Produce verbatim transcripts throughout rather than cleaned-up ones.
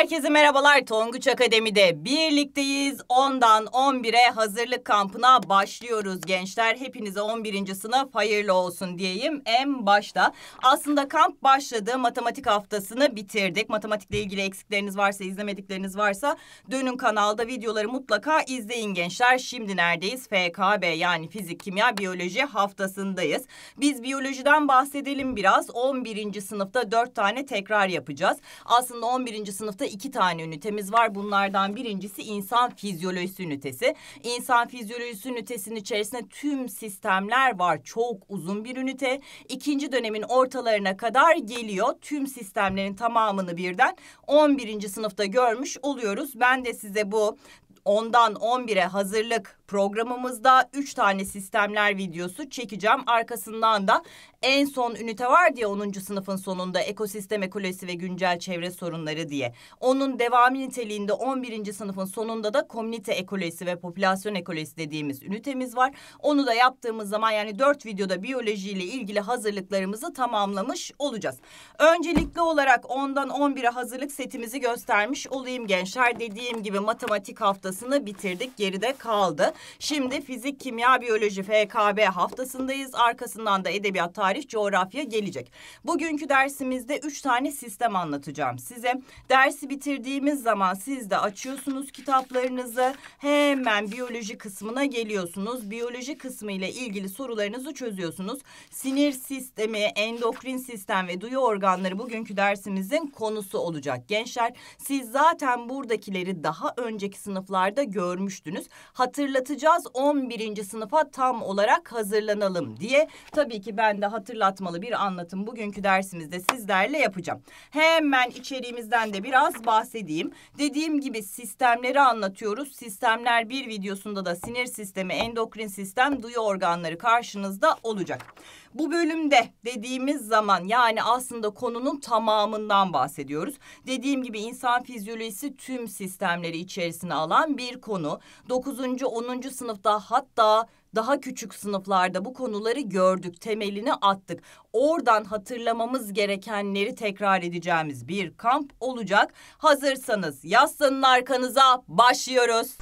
Herkese merhabalar. Tonguç Akademi'de birlikteyiz. ondan on bire hazırlık kampına başlıyoruz gençler. Hepinize on birinci sınıf hayırlı olsun diyeyim en başta. Aslında kamp başladı. Matematik haftasını bitirdik. Matematikle ilgili eksikleriniz varsa, izlemedikleriniz varsa dönün kanalda videoları mutlaka izleyin gençler. Şimdi neredeyiz? F K B yani fizik, kimya, biyoloji haftasındayız. Biz biyolojiden bahsedelim biraz. on birinci sınıfta dört tane tekrar yapacağız. Aslında on birinci sınıfta iki tane ünitemiz var. Bunlardan birincisi insan fizyolojisi ünitesi. İnsan fizyolojisi ünitesinin içerisinde tüm sistemler var. Çok uzun bir ünite. İkinci dönemin ortalarına kadar geliyor. Tüm sistemlerin tamamını birden on birinci sınıfta görmüş oluyoruz. Ben de size bu ondan on bire hazırlık programımızda üç tane sistemler videosu çekeceğim. Arkasından da en son ünite var diye onuncu sınıfın sonunda ekosistem ekolojisi ve güncel çevre sorunları diye. Onun devamı niteliğinde on birinci sınıfın sonunda da komünite ekolojisi ve popülasyon ekolojisi dediğimiz ünitemiz var. Onu da yaptığımız zaman yani dört videoda biyolojiyle ilgili hazırlıklarımızı tamamlamış olacağız. Öncelikli olarak ondan on bire hazırlık setimizi göstermiş olayım gençler. Dediğim gibi matematik haftasını bitirdik. Geride kaldı. Şimdi fizik, kimya, biyoloji, F K B haftasındayız. Arkasından da edebiyat, tarih, coğrafya gelecek. Bugünkü dersimizde üç tane sistem anlatacağım size. Dersi bitirdiğimiz zaman siz de açıyorsunuz kitaplarınızı. Hemen biyoloji kısmına geliyorsunuz. Biyoloji kısmı ile ilgili sorularınızı çözüyorsunuz. Sinir sistemi, endokrin sistem ve duyu organları bugünkü dersimizin konusu olacak gençler. Siz zaten buradakileri daha önceki sınıflarda görmüştünüz. Hatırlatıcı on birinci sınıfa tam olarak hazırlanalım diye. Tabii ki ben de hatırlatmalı bir anlatım bugünkü dersimizde sizlerle yapacağım. Hemen içeriğimizden de biraz bahsedeyim. Dediğim gibi sistemleri anlatıyoruz. Sistemler bir videosunda da sinir sistemi, endokrin sistem, duyu organları karşınızda olacak. Bu bölümde dediğimiz zaman yani aslında konunun tamamından bahsediyoruz. Dediğim gibi insan fizyolojisi tüm sistemleri içerisine alan bir konu. dokuzuncu onuncu sınıfta hatta daha küçük sınıflarda bu konuları gördük, temelini attık. Oradan hatırlamamız gerekenleri tekrar edeceğimiz bir kamp olacak. Hazırsanız yaslanın arkanıza, başlıyoruz.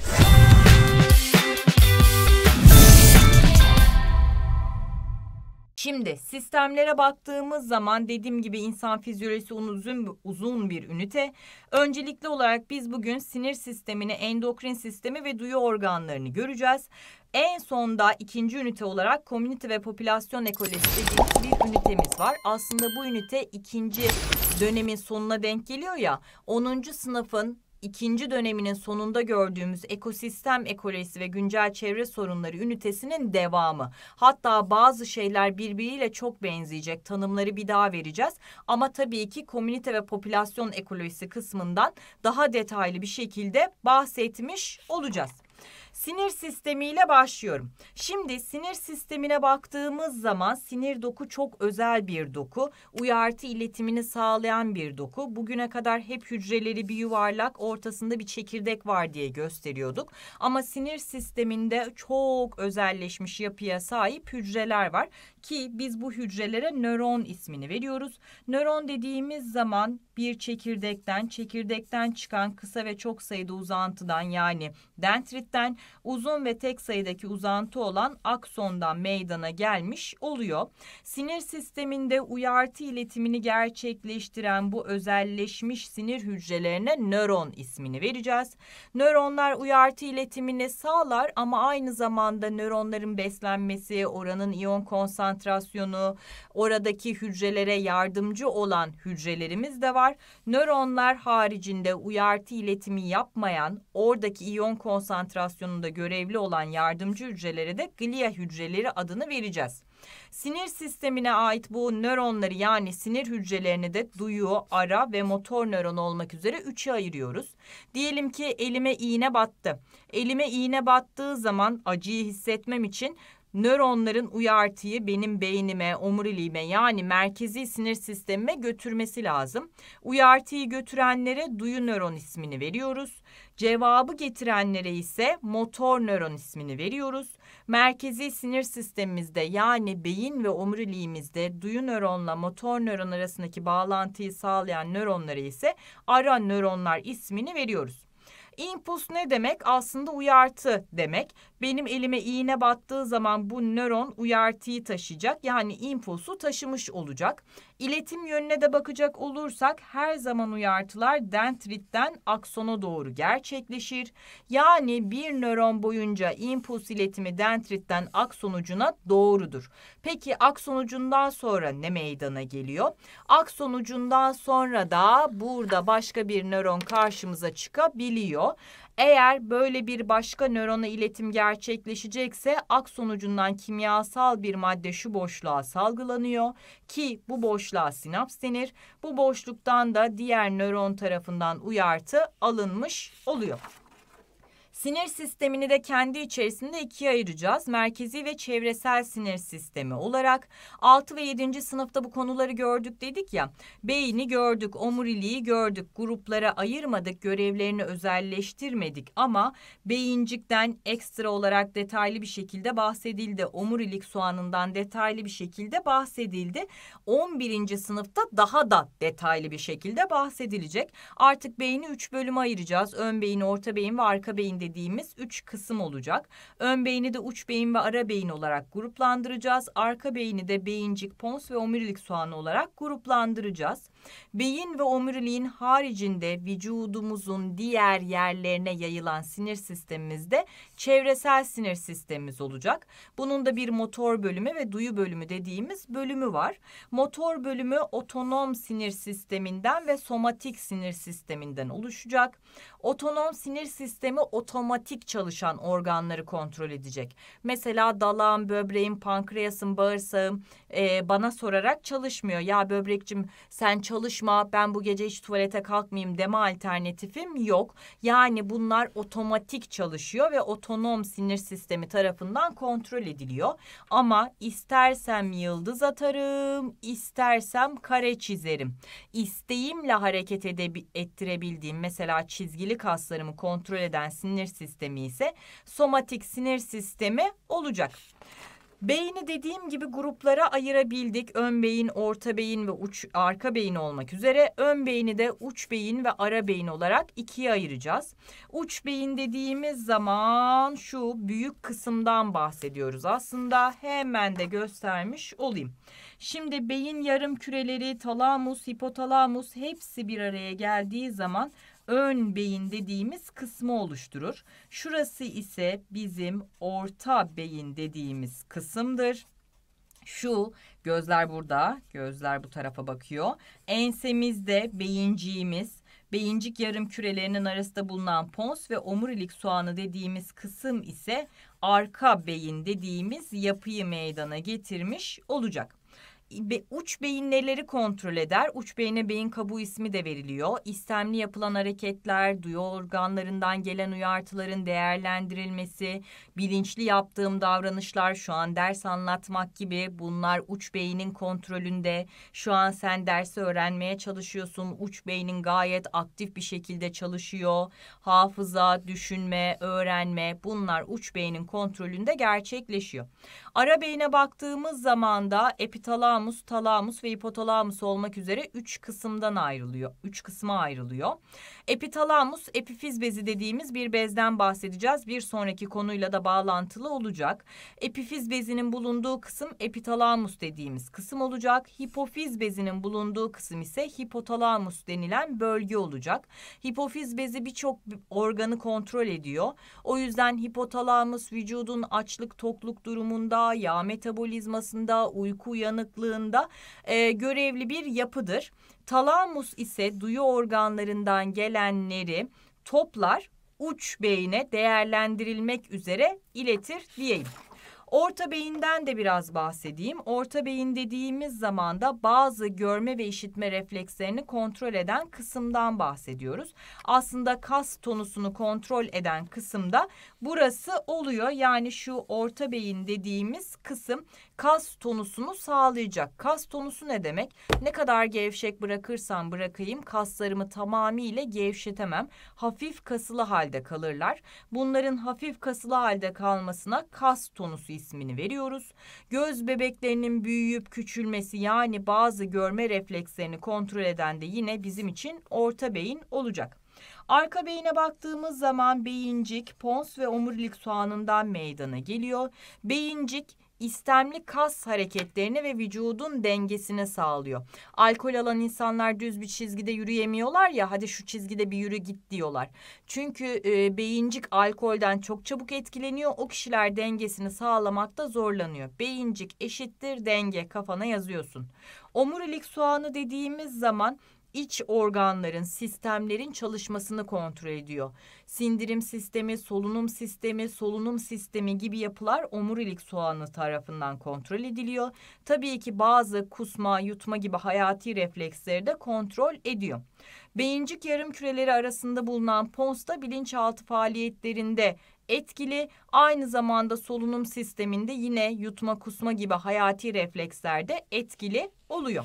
Şimdi sistemlere baktığımız zaman dediğim gibi insan fizyolojisi uzun, uzun bir ünite. Öncelikli olarak biz bugün sinir sistemini, endokrin sistemi ve duyu organlarını göreceğiz. En sonda ikinci ünite olarak komünite ve popülasyon ekolojisi dediğimiz bir ünitemiz var. Aslında bu ünite ikinci dönemin sonuna denk geliyor ya. onuncu sınıfın İkinci döneminin sonunda gördüğümüz ekosistem ekolojisi ve güncel çevre sorunları ünitesinin devamı. Hatta bazı şeyler birbiriyle çok benzeyecek. Tanımları bir daha vereceğiz. Ama tabii ki komünite ve popülasyon ekolojisi kısmından daha detaylı bir şekilde bahsetmiş olacağız. Sinir sistemiyle başlıyorum. Şimdi sinir sistemine baktığımız zaman sinir doku çok özel bir doku. Uyartı iletimini sağlayan bir doku. Bugüne kadar hep hücreleri bir yuvarlak, ortasında bir çekirdek var diye gösteriyorduk. Ama sinir sisteminde çok özelleşmiş yapıya sahip hücreler var. Ki biz bu hücrelere nöron ismini veriyoruz. Nöron dediğimiz zaman bir çekirdekten, çekirdekten çıkan kısa ve çok sayıda uzantıdan yani dendritten uzun ve tek sayıdaki uzantı olan aksondan meydana gelmiş oluyor. Sinir sisteminde uyartı iletimini gerçekleştiren bu özelleşmiş sinir hücrelerine nöron ismini vereceğiz. Nöronlar uyartı iletimini sağlar ama aynı zamanda nöronların beslenmesi, oranın iyon konsantrasyonu, oradaki hücrelere yardımcı olan hücrelerimiz de var. Nöronlar haricinde uyartı iletimi yapmayan, oradaki iyon konsantrasyonunda görevli olan yardımcı hücrelere de glia hücreleri adını vereceğiz. Sinir sistemine ait bu nöronları yani sinir hücrelerini de duyu, ara ve motor nöron olmak üzere üçe ayırıyoruz. Diyelim ki elime iğne battı. Elime iğne battığı zaman acıyı hissetmem için nöronların uyartıyı benim beynime, omuriliğime yani merkezi sinir sistemime götürmesi lazım. Uyartıyı götürenlere duyu nöron ismini veriyoruz. Cevabı getirenlere ise motor nöron ismini veriyoruz. Merkezi sinir sistemimizde yani beyin ve omuriliğimizde duyu nöronla motor nöron arasındaki bağlantıyı sağlayan nöronlara ise ara nöronlar ismini veriyoruz. İmpuls ne demek? Aslında uyartı demek. Benim elime iğne battığı zaman bu nöron uyartıyı taşıyacak. Yani impulsu taşımış olacak. İletim yönüne de bakacak olursak her zaman uyartılar dendritten aksona doğru gerçekleşir. Yani bir nöron boyunca impuls iletimi dendritten akson ucuna doğrudur. Peki akson ucundan sonra ne meydana geliyor? Akson ucundan sonra da burada başka bir nöron karşımıza çıkabiliyor. Eğer böyle bir başka nörona iletim gerçekleşecekse akson ucundan kimyasal bir madde şu boşluğa salgılanıyor ki bu boşluğa sinaps denir. Bu boşluktan da diğer nöron tarafından uyartı alınmış oluyor. Sinir sistemini de kendi içerisinde ikiye ayıracağız. Merkezi ve çevresel sinir sistemi olarak. altı ve yedinci sınıfta bu konuları gördük dedik ya. Beyni gördük, omuriliği gördük. Gruplara ayırmadık, görevlerini özelleştirmedik ama beyincikten ekstra olarak detaylı bir şekilde bahsedildi. Omurilik soğanından detaylı bir şekilde bahsedildi. on birinci sınıfta daha da detaylı bir şekilde bahsedilecek. Artık beyni üç bölüme ayıracağız. Ön beyin, orta beyin ve arka beyin dediğimiz üç kısım olacak. Ön beyni de uç beyin ve ara beyin olarak gruplandıracağız. Arka beyni de beyincik, pons ve omurilik soğanı olarak gruplandıracağız. Beyin ve omuriliğin haricinde vücudumuzun diğer yerlerine yayılan sinir sistemimizde çevresel sinir sistemimiz olacak. Bunun da bir motor bölümü ve duyu bölümü dediğimiz bölümü var. Motor bölümü otonom sinir sisteminden ve somatik sinir sisteminden oluşacak. Otonom sinir sistemi otomatik çalışan organları kontrol edecek. Mesela dalağım, böbreğim, pankreasım, bağırsağım e, bana sorarak çalışmıyor. Ya böbrekçim sen çalışma, ben bu gece hiç tuvalete kalkmayayım deme alternatifim yok. Yani bunlar otomatik çalışıyor ve otonom sinir sistemi tarafından kontrol ediliyor. Ama istersem yıldız atarım, istersem kare çizerim. İsteğimle hareket edebi- ettirebildiğim mesela çizgili kaslarımı kontrol eden sinir sistemi ise somatik sinir sistemi olacak. Beyni dediğim gibi gruplara ayırabildik. Ön beyin, orta beyin ve uç arka beyin olmak üzere. Ön beyni de uç beyin ve ara beyin olarak ikiye ayıracağız. Uç beyin dediğimiz zaman şu büyük kısımdan bahsediyoruz. Aslında hemen de göstermiş olayım. Şimdi beyin yarım küreleri, talamus, hipotalamus hepsi bir araya geldiği zaman ön beyin dediğimiz kısmı oluşturur. Şurası ise bizim orta beyin dediğimiz kısımdır. Şu gözler burada, gözler bu tarafa bakıyor. Ensemizde beyinciğimiz, beyincik yarım kürelerinin arasında bulunan pons ve omurilik soğanı dediğimiz kısım ise arka beyin dediğimiz yapıyı meydana getirmiş olacak. Uç beyin neleri kontrol eder? Uç beyine beyin kabuğu ismi de veriliyor. İstemli yapılan hareketler, duyu organlarından gelen uyartıların değerlendirilmesi, bilinçli yaptığım davranışlar, şu an ders anlatmak gibi bunlar uç beynin kontrolünde. Şu an sen dersi öğrenmeye çalışıyorsun. Uç beynin gayet aktif bir şekilde çalışıyor. Hafıza, düşünme, öğrenme bunlar uç beynin kontrolünde gerçekleşiyor. Ara beyine baktığımız zaman da epitalamus, talamus ve hipotalamus olmak üzere üç kısımdan ayrılıyor. Üç kısma ayrılıyor. Epitalamus, epifiz bezi dediğimiz bir bezden bahsedeceğiz. Bir sonraki konuyla da bağlantılı olacak. Epifiz bezinin bulunduğu kısım epitalamus dediğimiz kısım olacak. Hipofiz bezinin bulunduğu kısım ise hipotalamus denilen bölge olacak. Hipofiz bezi birçok organı kontrol ediyor. O yüzden hipotalamus vücudun açlık tokluk durumunda, yağ metabolizmasında, uyku uyanıklığında e, görevli bir yapıdır. Talamus ise duyu organlarından gelenleri toplar, uç beyine değerlendirilmek üzere iletir diyeyim. Orta beyinden de biraz bahsedeyim. Orta beyin dediğimiz zaman da bazı görme ve işitme reflekslerini kontrol eden kısımdan bahsediyoruz. Aslında kas tonusunu kontrol eden kısımda burası oluyor. Yani şu orta beyin dediğimiz kısım kas tonusunu sağlayacak. Kas tonusu ne demek? Ne kadar gevşek bırakırsam bırakayım kaslarımı tamamıyla gevşetemem. Hafif kasılı halde kalırlar. Bunların hafif kasılı halde kalmasına kas tonusu ismini veriyoruz. Göz bebeklerinin büyüyüp küçülmesi, yani bazı görme reflekslerini kontrol eden de yine bizim için orta beyin olacak. Arka beyine baktığımız zaman beyincik, pons ve omurilik soğanından meydana geliyor. Beyincik istemli kas hareketlerini ve vücudun dengesini sağlıyor. Alkol alan insanlar düz bir çizgide yürüyemiyorlar ya, hadi şu çizgide bir yürü git diyorlar. Çünkü e, beyincik alkolden çok çabuk etkileniyor. O kişiler dengesini sağlamakta zorlanıyor. Beyincik eşittir denge, kafana yazıyorsun. Omurilik soğanı dediğimiz zaman İç organların, sistemlerin çalışmasını kontrol ediyor. Sindirim sistemi, solunum sistemi, solunum sistemi gibi yapılar omurilik soğanı tarafından kontrol ediliyor. Tabii ki bazı kusma, yutma gibi hayati refleksleri de kontrol ediyor. Beyincik yarımküreleri arasında bulunan pons da bilinçaltı faaliyetlerinde etkili. Aynı zamanda solunum sisteminde yine yutma, kusma gibi hayati reflekslerde etkili oluyor.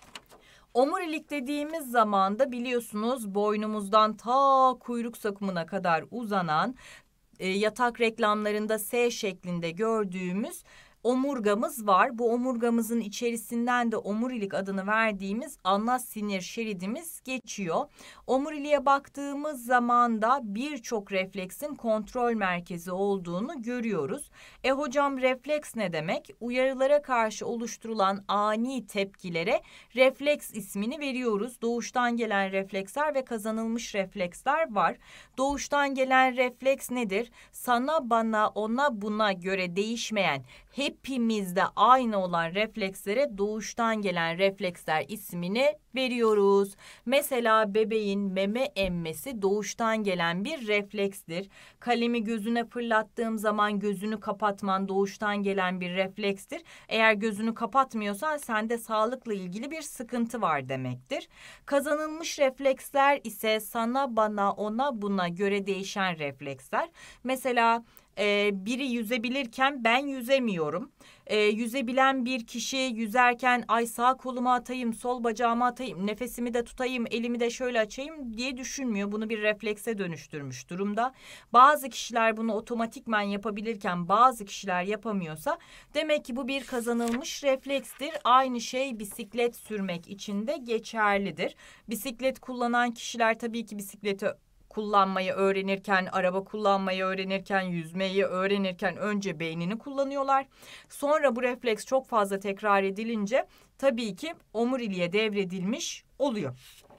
Omurilik dediğimiz zaman da biliyorsunuz boynumuzdan ta kuyruk sokumuna kadar uzanan e, yatak reklamlarında S şeklinde gördüğümüz omurgamız var. Bu omurgamızın içerisinden de omurilik adını verdiğimiz ana sinir şeridimiz geçiyor. Omuriliğe baktığımız zaman da birçok refleksin kontrol merkezi olduğunu görüyoruz. E hocam, refleks ne demek? Uyarılara karşı oluşturulan ani tepkilere refleks ismini veriyoruz. Doğuştan gelen refleksler ve kazanılmış refleksler var. Doğuştan gelen refleks nedir? Sana, bana, ona, buna göre değişmeyen, hepimizde aynı olan reflekslere doğuştan gelen refleksler ismini veriyoruz. Mesela bebeğin meme emmesi doğuştan gelen bir reflekstir. Kalemi gözüne fırlattığım zaman gözünü kapatman doğuştan gelen bir reflekstir. Eğer gözünü kapatmıyorsan sende sağlıkla ilgili bir sıkıntı var demektir. Kazanılmış refleksler ise sana, bana, ona, buna göre değişen refleksler. Mesela Ee, biri yüzebilirken ben yüzemiyorum. Ee, yüzebilen bir kişi yüzerken ay sağ kolumu atayım, sol bacağımı atayım, nefesimi de tutayım, elimi de şöyle açayım diye düşünmüyor. Bunu bir reflekse dönüştürmüş durumda. Bazı kişiler bunu otomatikman yapabilirken bazı kişiler yapamıyorsa demek ki bu bir kazanılmış reflekstir. Aynı şey bisiklet sürmek için de geçerlidir. Bisiklet kullanan kişiler tabii ki bisikleti kullanmayı öğrenirken, araba kullanmayı öğrenirken, yüzmeyi öğrenirken önce beynini kullanıyorlar. Sonra bu refleks çok fazla tekrar edilince tabii ki omuriliğe devredilmiş oluyor.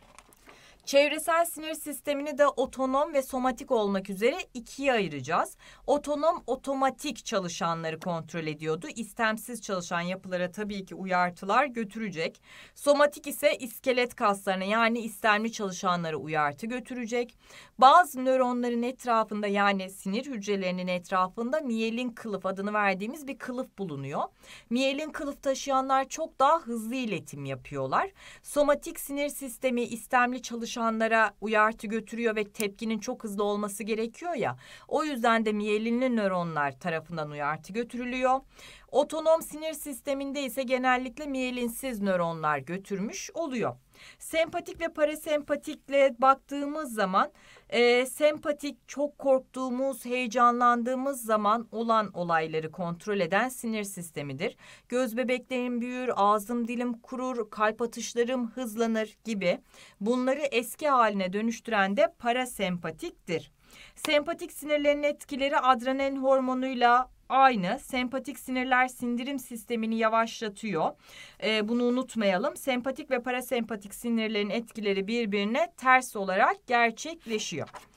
Çevresel sinir sistemini de otonom ve somatik olmak üzere ikiye ayıracağız. Otonom, otomatik çalışanları kontrol ediyordu. İstemsiz çalışan yapılara tabii ki uyartılar götürecek. Somatik ise iskelet kaslarına, yani istemli çalışanlara uyartı götürecek. Bazı nöronların etrafında, yani sinir hücrelerinin etrafında miyelin kılıf adını verdiğimiz bir kılıf bulunuyor. Miyelin kılıf taşıyanlar çok daha hızlı iletim yapıyorlar. Somatik sinir sistemi istemli çalışanlara uyartı götürüyor ve tepkinin çok hızlı olması gerekiyor ya. O yüzden de miyelinli nöronlar tarafından uyartı götürülüyor. Otonom sinir sisteminde ise genellikle miyelinsiz nöronlar götürmüş oluyor. Sempatik ve parasempatikle baktığımız zaman e, sempatik çok korktuğumuz, heyecanlandığımız zaman olan olayları kontrol eden sinir sistemidir. Göz bebeklerim büyür, ağzım dilim kurur, kalp atışlarım hızlanır gibi. Bunları eski haline dönüştüren de parasempatiktir. Sempatik sinirlerin etkileri adrenalin hormonuyla aynı. Sempatik sinirler sindirim sistemini yavaşlatıyor. Ee, bunu unutmayalım. Sempatik ve parasempatik sinirlerin etkileri birbirine ters olarak gerçekleşiyor.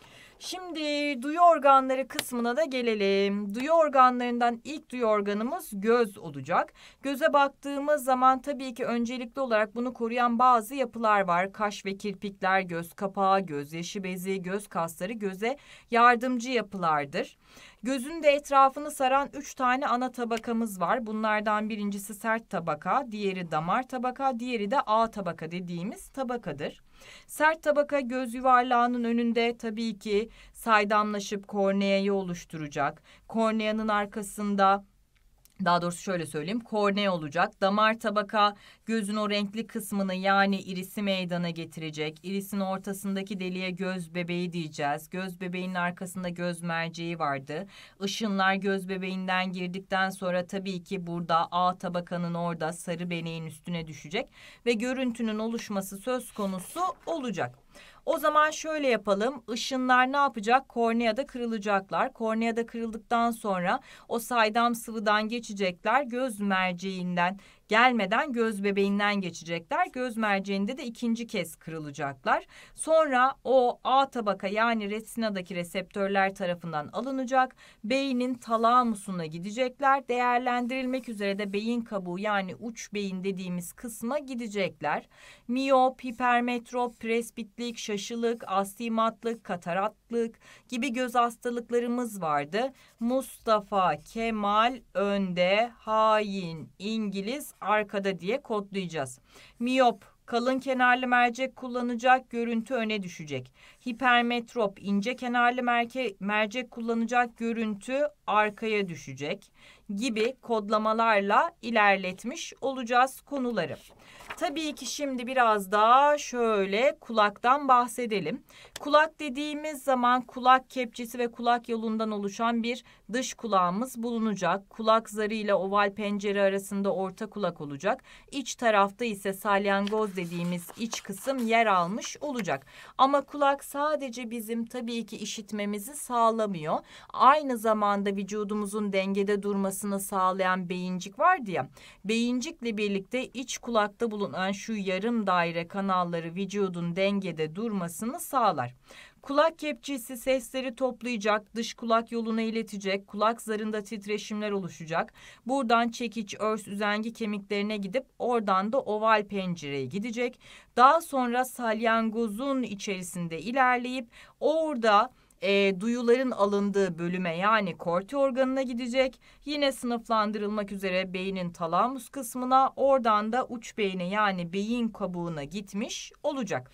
Şimdi duyu organları kısmına da gelelim. Duyu organlarından ilk duyu organımız göz olacak. Göze baktığımız zaman tabii ki öncelikli olarak bunu koruyan bazı yapılar var. Kaş ve kirpikler, göz kapağı, gözyaşı bezi, göz kasları göze yardımcı yapılardır. Gözün de etrafını saran üç tane ana tabakamız var. Bunlardan birincisi sert tabaka, diğeri damar tabaka, diğeri de ağ tabaka dediğimiz tabakadır. Sert tabaka göz yuvarlağının önünde tabii ki saydamlaşıp korneayı oluşturacak. Korneanın arkasında, daha doğrusu şöyle söyleyeyim, kornea olacak. Damar tabaka gözün o renkli kısmını yani irisi meydana getirecek. İrisin ortasındaki deliğe göz bebeği diyeceğiz. Göz bebeğinin arkasında göz merceği vardı. Işınlar göz bebeğinden girdikten sonra tabii ki burada ağ tabakanın orada sarı beneğin üstüne düşecek ve görüntünün oluşması söz konusu olacak. O zaman şöyle yapalım. Işınlar ne yapacak? Korneada kırılacaklar. Korneada kırıldıktan sonra o saydam sıvıdan geçecekler. Göz merceğinden gelmeden göz bebeğinden geçecekler. Göz merceğinde de ikinci kez kırılacaklar. Sonra o A tabaka yani retinadaki reseptörler tarafından alınacak. Beynin talamusuna gidecekler. Değerlendirilmek üzere de beyin kabuğu yani uç beyin dediğimiz kısma gidecekler. Miyop, hipermetrop, presbitlik, şaşılık, astigmatlık, kataratlık gibi göz hastalıklarımız vardı. Mustafa Kemal önde, hain İngiliz arkada diye kodlayacağız. Miyop, kalın kenarlı mercek kullanacak, görüntü öne düşecek. Hipermetrop, ince kenarlı merke, mercek kullanacak, görüntü arkaya düşecek gibi kodlamalarla ilerletmiş olacağız konuları. Tabii ki şimdi biraz daha şöyle kulaktan bahsedelim. Kulak dediğimiz zaman kulak kepçesi ve kulak yolundan oluşan bir dış kulağımız bulunacak. Kulak zarı ile oval pencere arasında orta kulak olacak. İç tarafta ise salyangoz dediğimiz iç kısım yer almış olacak. Ama kulak sadece bizim tabii ki işitmemizi sağlamıyor. Aynı zamanda vücudumuzun dengede durmasını sağlayan beyincik vardı ya. Beyincikle birlikte iç kulakta bulunan şu yarım daire kanalları vücudun dengede durmasını sağlar. Kulak kepçesi sesleri toplayacak, dış kulak yoluna iletecek, kulak zarında titreşimler oluşacak. Buradan çekiç, örs, üzengi kemiklerine gidip oradan da oval pencereye gidecek. Daha sonra salyangozun içerisinde ilerleyip orada E, duyuların alındığı bölüme yani korti organına gidecek. Yine sınıflandırılmak üzere beynin talamus kısmına, oradan da uç beyne yani beyin kabuğuna gitmiş olacak.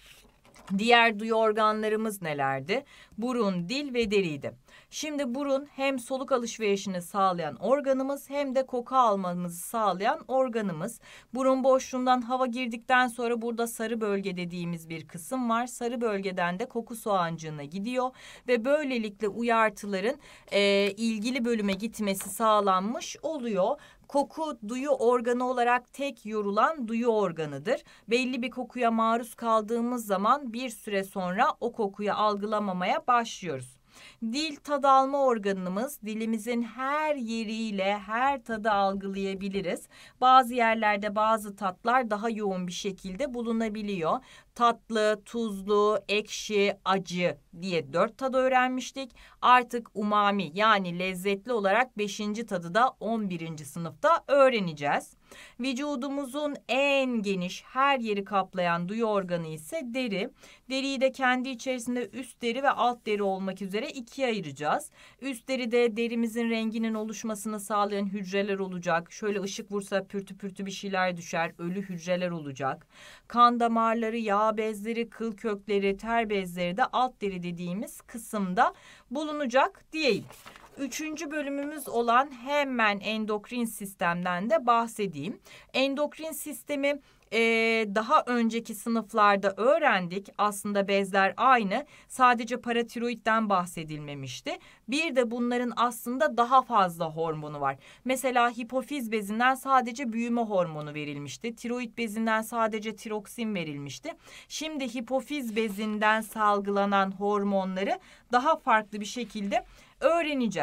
Diğer duyu organlarımız nelerdi? Burun, dil ve deriydi. Şimdi burun hem soluk alışverişini sağlayan organımız hem de koku almamızı sağlayan organımız. Burun boşluğundan hava girdikten sonra burada sarı bölge dediğimiz bir kısım var. Sarı bölgeden de koku soğancığına gidiyor ve böylelikle uyartıların e, ilgili bölüme gitmesi sağlanmış oluyor. Koku duyu organı olarak tek yorulan duyu organıdır. Belli bir kokuya maruz kaldığımız zaman bir süre sonra o kokuyu algılamamaya başlıyoruz. Dil tad alma organımız, dilimizin her yeriyle her tadı algılayabiliriz. Bazı yerlerde bazı tatlar daha yoğun bir şekilde bulunabiliyor. Tatlı, tuzlu, ekşi, acı diye dört tadı öğrenmiştik. Artık umami yani lezzetli olarak beşinci tadı da on birinci sınıfta öğreneceğiz. Vücudumuzun en geniş her yeri kaplayan duyu organı ise deri. Deriyi de kendi içerisinde üst deri ve alt deri olmak üzere ikiye ayıracağız. Üst deride derimizin renginin oluşmasını sağlayan hücreler olacak. Şöyle ışık vursa pürtü pürtü bir şeyler düşer. Ölü hücreler olacak. Kan damarları, yağ bezleri, kıl kökleri, ter bezleri de alt deri dediğimiz kısımda bulunacak diyeyim. Üçüncü bölümümüz olan hemen endokrin sistemden de bahsedeyim. Endokrin sistemi e, daha önceki sınıflarda öğrendik. Aslında bezler aynı. Sadece paratiroidden bahsedilmemişti. Bir de bunların aslında daha fazla hormonu var. Mesela hipofiz bezinden sadece büyüme hormonu verilmişti. Tiroid bezinden sadece tiroksin verilmişti. Şimdi hipofiz bezinden salgılanan hormonları daha farklı bir şekilde öğreneceğiz.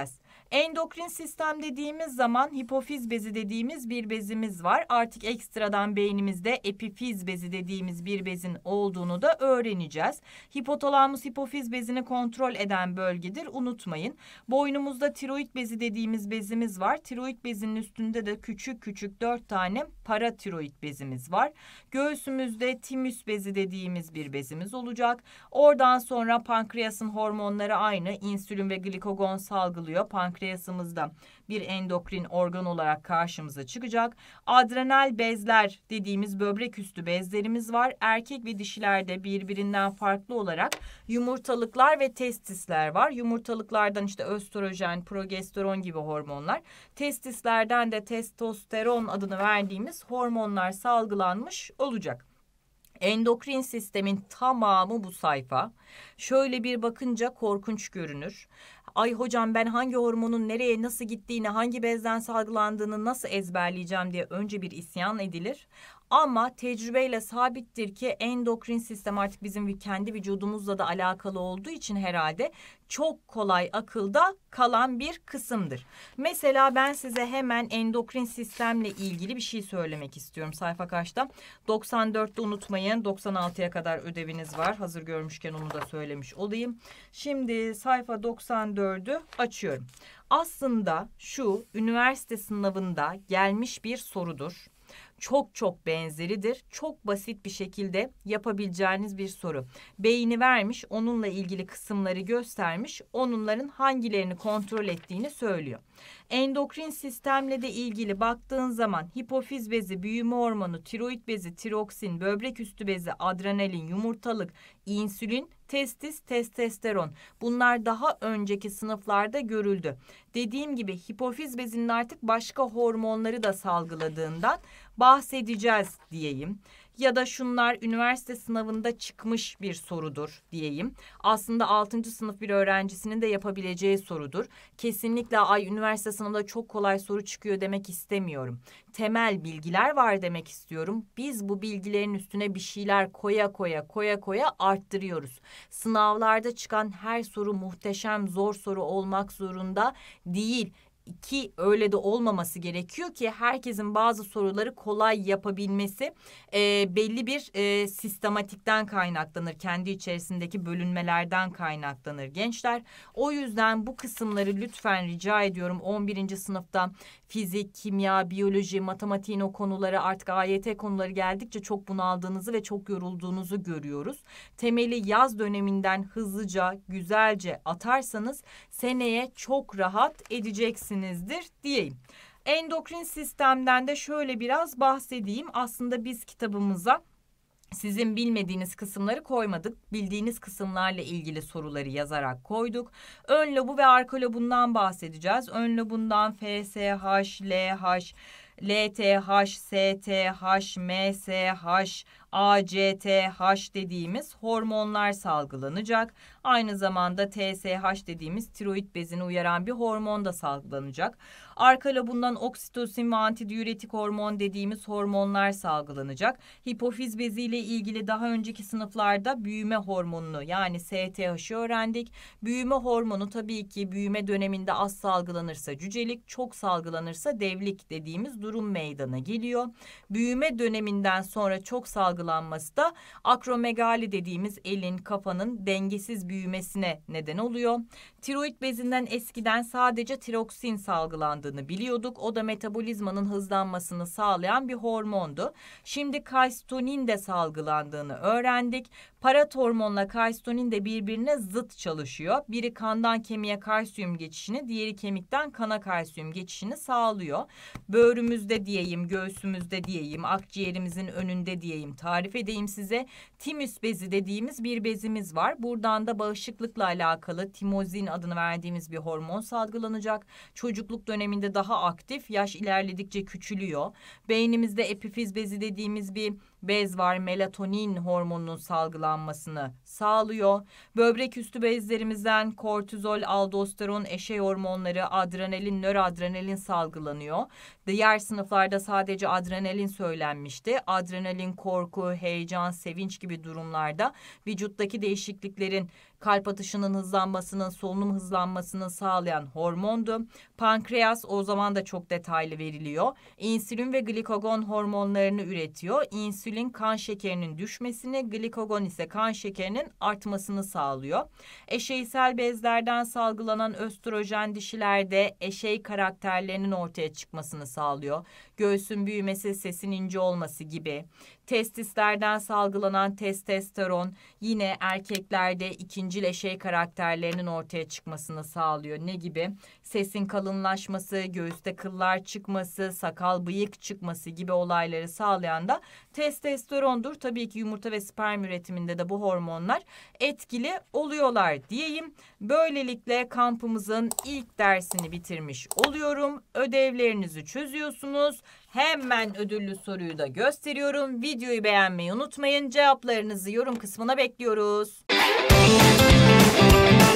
Endokrin sistem dediğimiz zaman hipofiz bezi dediğimiz bir bezimiz var. Artık ekstradan beynimizde epifiz bezi dediğimiz bir bezin olduğunu da öğreneceğiz. Hipotalamus hipofiz bezini kontrol eden bölgedir. Unutmayın. Boynumuzda tiroid bezi dediğimiz bezimiz var. Tiroid bezinin üstünde de küçük küçük dört tane paratiroid bezimiz var. Göğsümüzde timüs bezi dediğimiz bir bezimiz olacak. Oradan sonra pankreasın hormonları aynı. İnsülin ve glikagon salgılıyor. Pankreasımızda bir endokrin organ olarak karşımıza çıkacak. Adrenal bezler dediğimiz böbrek üstü bezlerimiz var. Erkek ve dişilerde birbirinden farklı olarak yumurtalıklar ve testisler var. Yumurtalıklardan işte östrojen, progesteron gibi hormonlar. Testislerden de testosteron adını verdiğimiz hormonlar salgılanmış olacak. Endokrin sistemin tamamı bu sayfa. Şöyle bir bakınca korkunç görünür. Ay hocam ben hangi hormonun nereye nasıl gittiğini, hangi bezden salgılandığını nasıl ezberleyeceğim diye önce bir isyan edilir. Ama tecrübeyle sabittir ki endokrin sistem artık bizim kendi vücudumuzla da alakalı olduğu için herhalde çok kolay akılda kalan bir kısımdır. Mesela ben size hemen endokrin sistemle ilgili bir şey söylemek istiyorum. Sayfa kaçta? doksan dörtte unutmayın. doksan altıya kadar ödeviniz var. Hazır görmüşken onu da söylemiş olayım. Şimdi sayfa doksan dördü açıyorum. Aslında şu üniversite sınavında gelmiş bir sorudur. Çok çok benzeridir. Çok basit bir şekilde yapabileceğiniz bir soru. Beyni vermiş, onunla ilgili kısımları göstermiş, onların hangilerini kontrol ettiğini söylüyor. Endokrin sistemle de ilgili baktığın zaman hipofiz bezi, büyüme hormonu, tiroid bezi, tiroksin, böbrek üstü bezi, adrenalin, yumurtalık, insülin, testis, testosteron. Bunlar daha önceki sınıflarda görüldü. Dediğim gibi hipofiz bezinin artık başka hormonları da salgıladığından bahsedeceğiz diyeyim. Ya da şunlar üniversite sınavında çıkmış bir sorudur diyeyim. Aslında altıncı sınıf bir öğrencisinin de yapabileceği sorudur. Kesinlikle ay üniversite sınavında çok kolay soru çıkıyor demek istemiyorum. Temel bilgiler var demek istiyorum. Biz bu bilgilerin üstüne bir şeyler koya koya koya koya arttırıyoruz. Sınavlarda çıkan her soru muhteşem zor soru olmak zorunda değil. Ki öyle de olmaması gerekiyor ki herkesin bazı soruları kolay yapabilmesi e, belli bir e, sistematikten kaynaklanır. Kendi içerisindeki bölünmelerden kaynaklanır gençler. O yüzden bu kısımları lütfen rica ediyorum on birinci sınıfta fizik, kimya, biyoloji, matematiğin o konuları artık A Y T konuları geldikçe çok bunaldığınızı ve çok yorulduğunuzu görüyoruz. Temeli yaz döneminden hızlıca, güzelce atarsanız seneye çok rahat edeceksinizdir diyeyim. Endokrin sistemden de şöyle biraz bahsedeyim. Aslında biz kitabımıza sizin bilmediğiniz kısımları koymadık. Bildiğiniz kısımlarla ilgili soruları yazarak koyduk. Ön lobu ve arka lobundan bahsedeceğiz. Ön lobundan F S H, L H, L T H, S T H, M S H, A C T H dediğimiz hormonlar salgılanacak. Aynı zamanda T S H dediğimiz tiroid bezini uyaran bir hormon da salgılanacak. Arka lobundan oksitosin ve antidiüretik hormon dediğimiz hormonlar salgılanacak. Hipofiz beziyle ilgili daha önceki sınıflarda büyüme hormonunu yani S T H'ı öğrendik. Büyüme hormonu tabii ki büyüme döneminde az salgılanırsa cücelik, çok salgılanırsa devlik dediğimiz durum meydana geliyor. Büyüme döneminden sonra çok salgılanması da akromegali dediğimiz elin, kafanın dengesiz büyümesine neden oluyor. Tiroid bezinden eskiden sadece tiroksin salgılandığını biliyorduk. O da metabolizmanın hızlanmasını sağlayan bir hormondu. Şimdi kalsitonin de salgılandığını öğrendik. Parat hormonla kalsitonin de birbirine zıt çalışıyor. Biri kandan kemiğe kalsiyum geçişini, diğeri kemikten kana kalsiyum geçişini sağlıyor. Böğrümüzde diyeyim, göğsümüzde diyeyim, akciğerimizin önünde diyeyim, tarif edeyim size. Timüs bezi dediğimiz bir bezimiz var. Buradan da bağışıklıkla alakalı timozin adını verdiğimiz bir hormon salgılanacak. Çocukluk döneminde daha aktif, yaş ilerledikçe küçülüyor. Beynimizde epifiz bezi dediğimiz bir bez var. Melatonin hormonunun salgılanmasını sağlıyor. Böbrek üstü bezlerimizden kortizol, aldosteron, eşey hormonları, adrenalin, nöroadrenalin salgılanıyor. Diğer sınıflarda sadece adrenalin söylenmişti. Adrenalin korku, heyecan, sevinç gibi durumlarda vücuttaki değişikliklerin kalp atışının hızlanmasının, solunum hızlanmasını sağlayan hormondu. Pankreas o zaman da çok detaylı veriliyor. İnsülin ve glikagon hormonlarını üretiyor. İnsülin kan şekerinin düşmesini, glikagon ise kan şekerinin artmasını sağlıyor. Eşeysel bezlerden salgılanan östrojen dişilerde eşey karakterlerinin ortaya çıkmasını sağlıyor. Göğsün büyümesi, sesin ince olması gibi. Testislerden salgılanan testosteron yine erkeklerde ikincil eşey karakterlerinin ortaya çıkmasını sağlıyor. Ne gibi? Sesin kalınlaşması, göğüste kıllar çıkması, sakal bıyık çıkması gibi olayları sağlayan da testosterondur. Tabii ki yumurta ve sperm üretiminde de bu hormonlar etkili oluyorlar diyeyim. Böylelikle kampımızın ilk dersini bitirmiş oluyorum. Ödevlerinizi çözüyorsunuz. Hemen ödüllü soruyu da gösteriyorum. Videoyu beğenmeyi unutmayın. Cevaplarınızı yorum kısmına bekliyoruz.